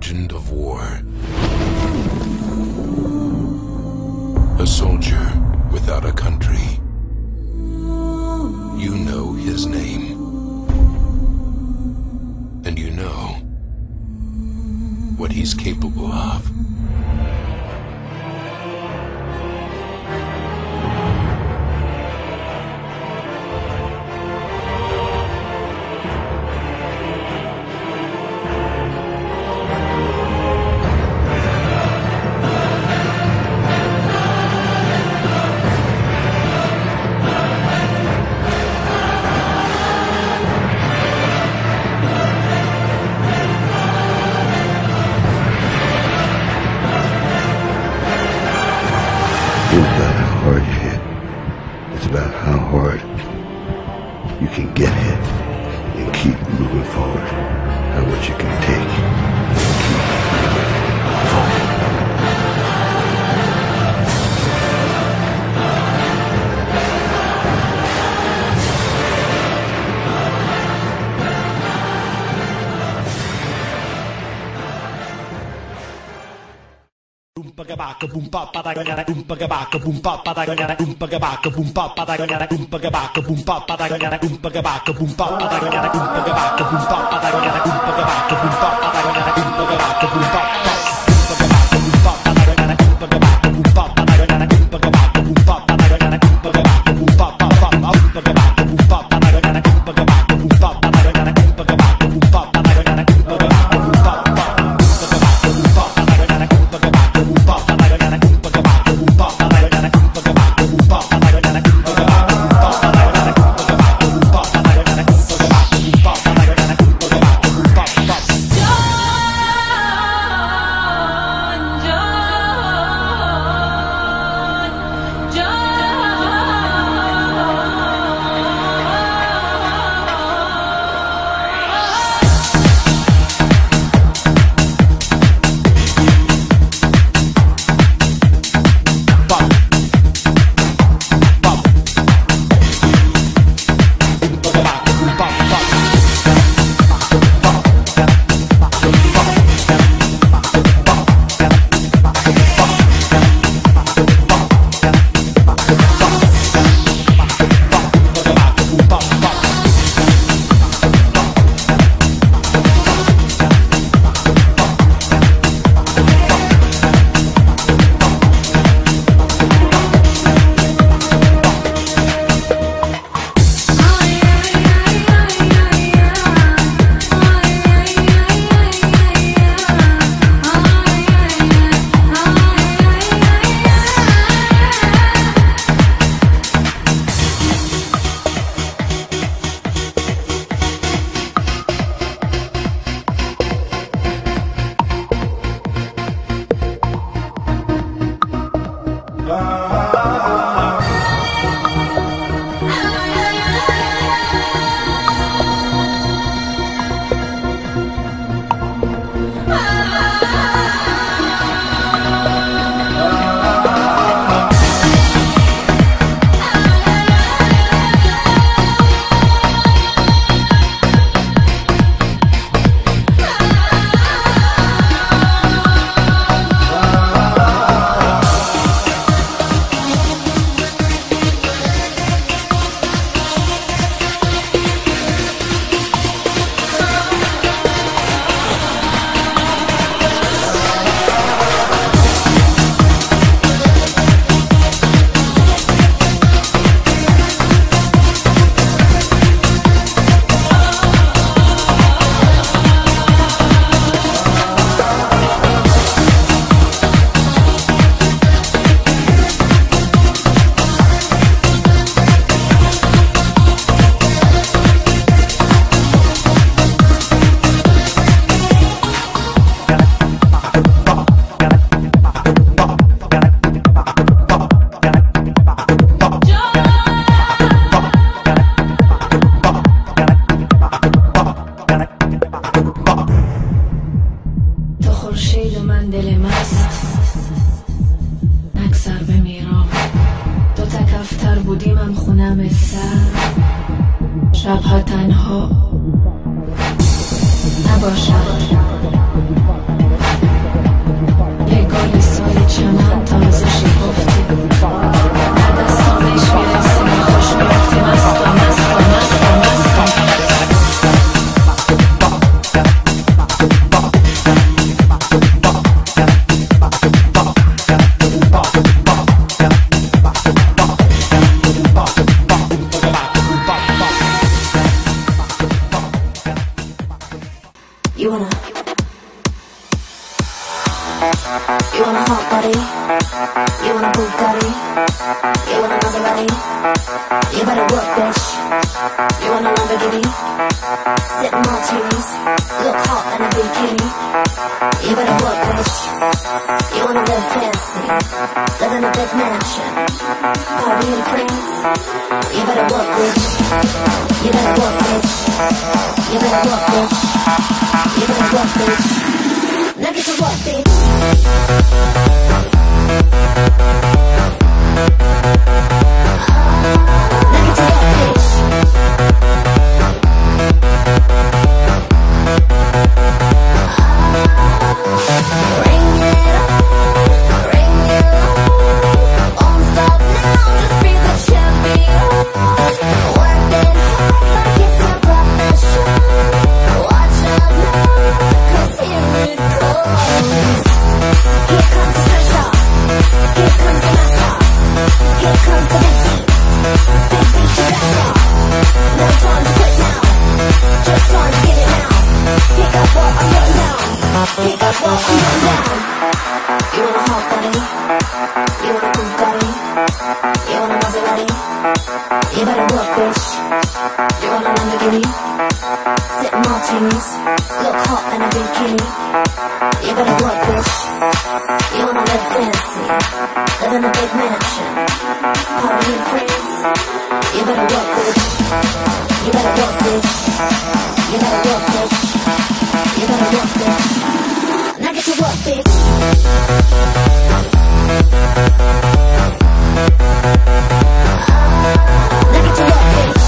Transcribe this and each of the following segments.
legend of war. A soldier without a country. You know his name. And you know what he's capable of. It's about how hard you can get hit and keep moving forward. How much you can take and keep moving forward. شبها تنها نباشد روزای چمن تازه شکفتی بعد از تابش میرسیم خوش میفتیم مستم مستم مستم مستم You want a hot body? You want a Bugatti? You want a Maserati? You better work, bitch. You want a Lamborghini? Sip martinis, look hot in a bikini. You better work, bitch. You wanna live fancy, live in a big mansion, party in France. You better work, bitch. You better work, bitch. You better work, bitch. You better work, bitch. Now get to work, bitch. Now get to work, bitch. Ring it on, ring it on. Won't stop now, just be the champion. Working hard like it's a profession. Watch out now, 'cause here it comes. Here comes the pressure, here comes the master, here comes the big beat to better. No time to quit now, just time to get it now. Pick up what I'm putting down, pick up what I'm putting down. You want a hot body, you want a Bugatti, you want a Maserati. You better work, bitch. You want a Lamborghini, sip martinis, look hot in a bikini. You better work, bitch. You wanna live fancy, live in a big mansion, party in France. You better work, bitch. You better work, bitch. You better work, bitch. You better work, bitch. Now get to work, bitch. Now get to work, bitch.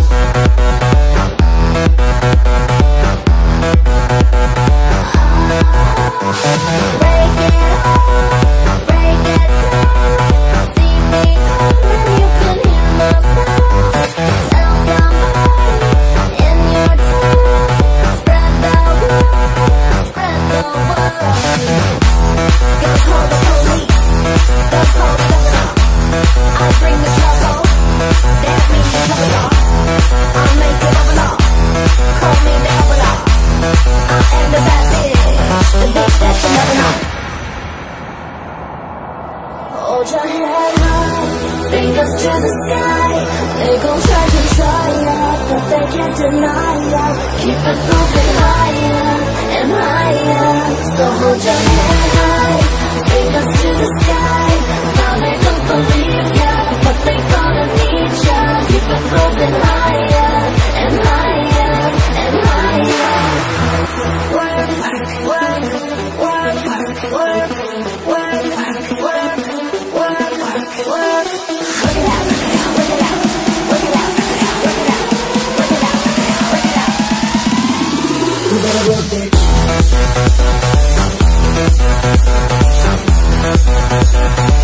Break it up, break it down. See me coming, you can hear my sound. Tell somebody in your town. Spread the word, spread the word. Go call the police, go call the governor. I bring the trouble, that means the trouble. I'll make it up law, call me the Avalon. I am the bad bitch, the bitch that you never know. Hold your head high, fingers to the sky. They gon' try to try ya, but they can't deny ya. Keep it moving higher and higher. So hold your head high, fingers to the sky. Now they don't believe ya, but they gonna need ya. Keep it moving higher and higher and higher. Work, work, work, work, work, work, work, work, work, work. Work it out, work it out, work it out, work it out, work it out, work it out, work it out. You better work, bitch.